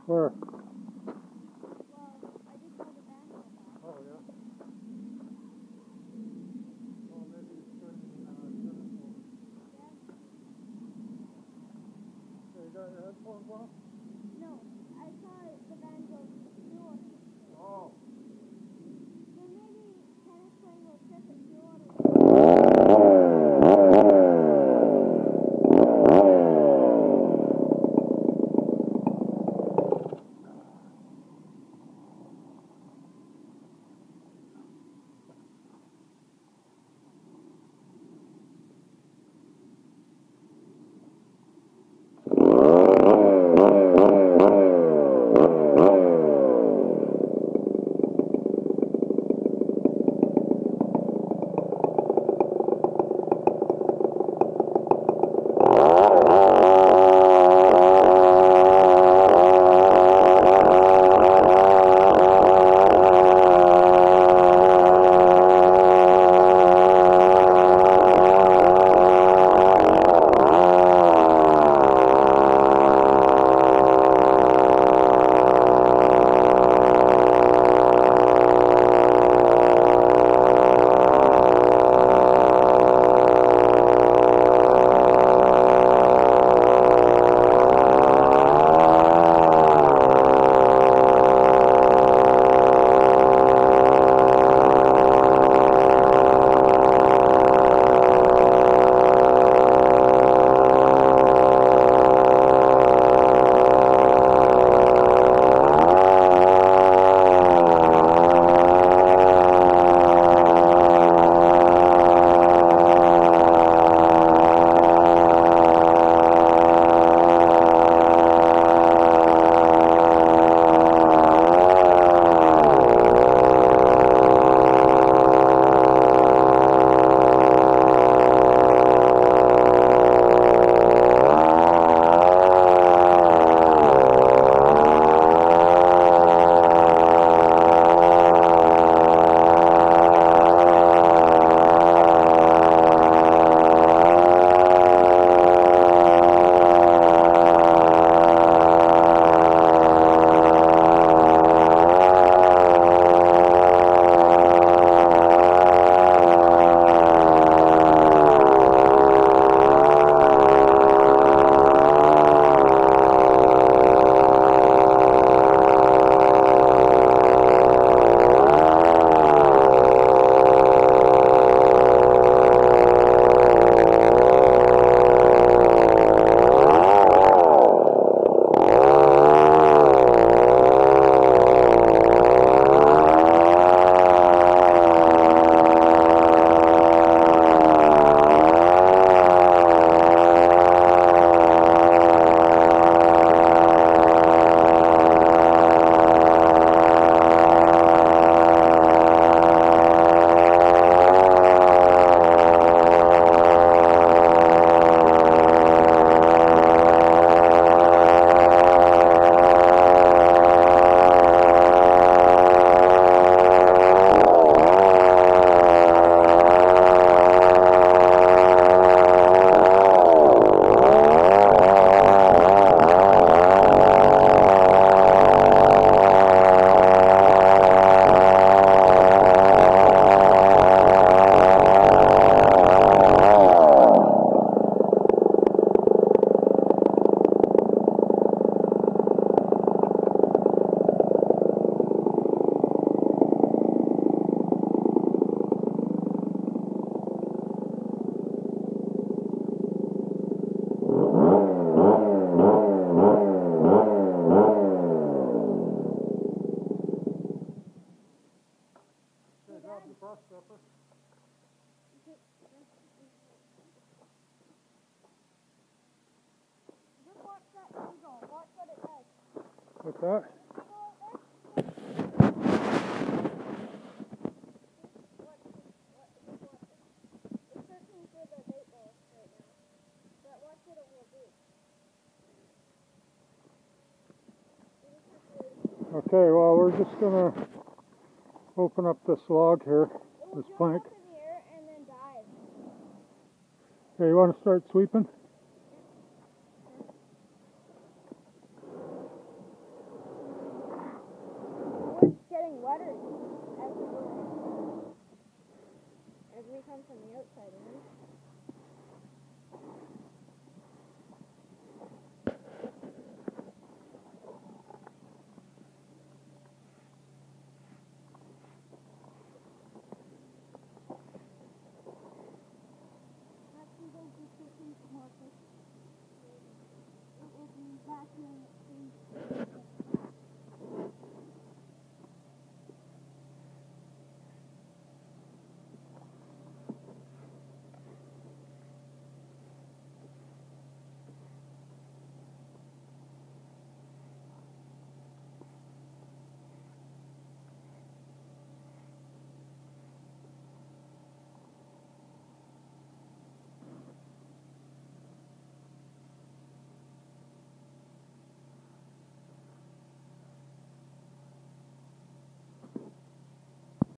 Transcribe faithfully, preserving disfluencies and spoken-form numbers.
Where? Well, I just saw the van go by. Oh, yeah. Oh, maybe it's turning, uh, turning over. Yeah. Okay, you got your headphones on? No, I saw the van go through us. Oh. So maybe tennis playing will trip it through on it. What's that? Okay, well, we're just gonna open up this log here, this plank. Okay, you want to start sweeping? better as we go in. As we come from the outside in.